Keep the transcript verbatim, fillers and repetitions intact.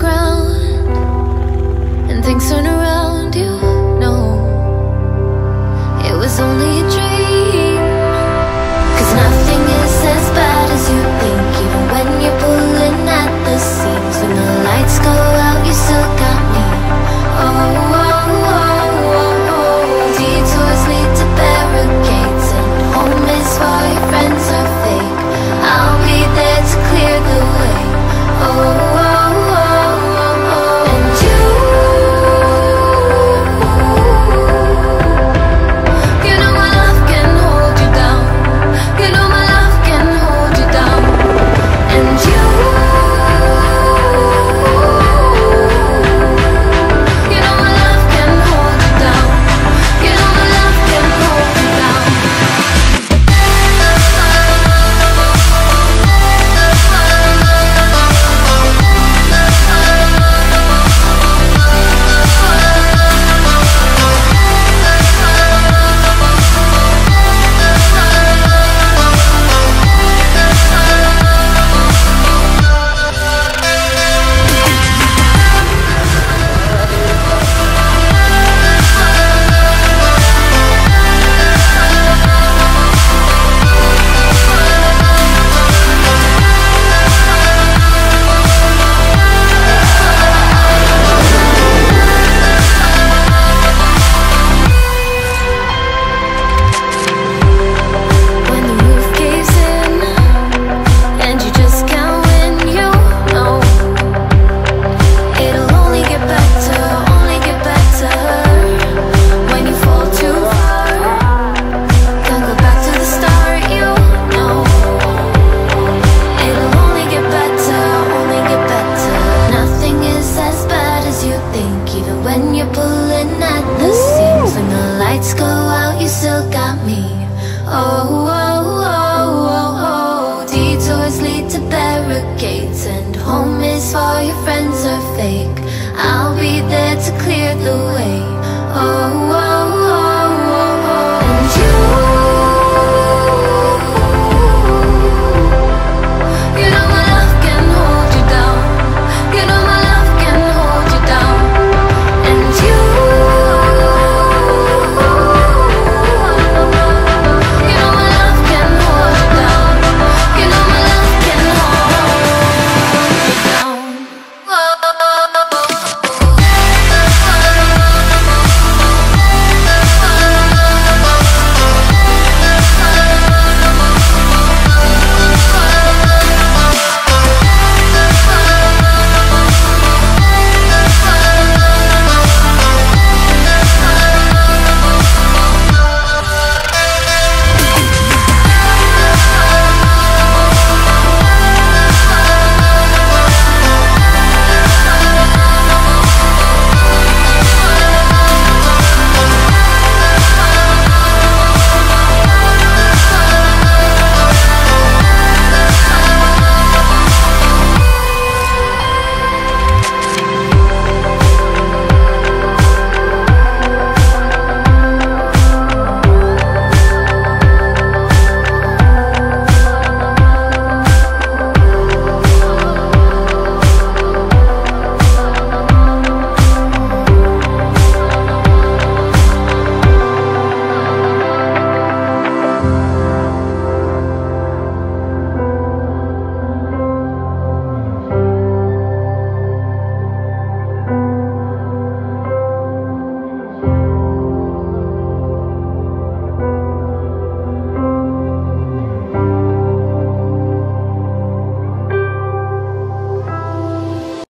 ground and things turn around, you know it was only a dream. Cause nothing is as bad as you think, even when you're pulling at the seams. When the lights go out, you still got me. Oh, oh, oh, oh, oh. Detours lead to barricades, and home is for your friends are fake. I'll be there to clear the way. Oh, oh, oh, oh, oh. And you, you know my love can hold you down. You know my love can hold you down. And you, you know my love can hold you down. You know my love can hold you down. When the roof caves in and you just can't win, you know it'll only get better, only get better. When you fall too far, don't go back to the start, you know it'll only get better, only get better. Nothing is as bad as you think, even when you're pulling at the seams. When the lights go out, you still got me. Oh, oh, oh, oh, oh. Detours lead to barricades, and home is for your friends are fake. I'll be there to clear the way.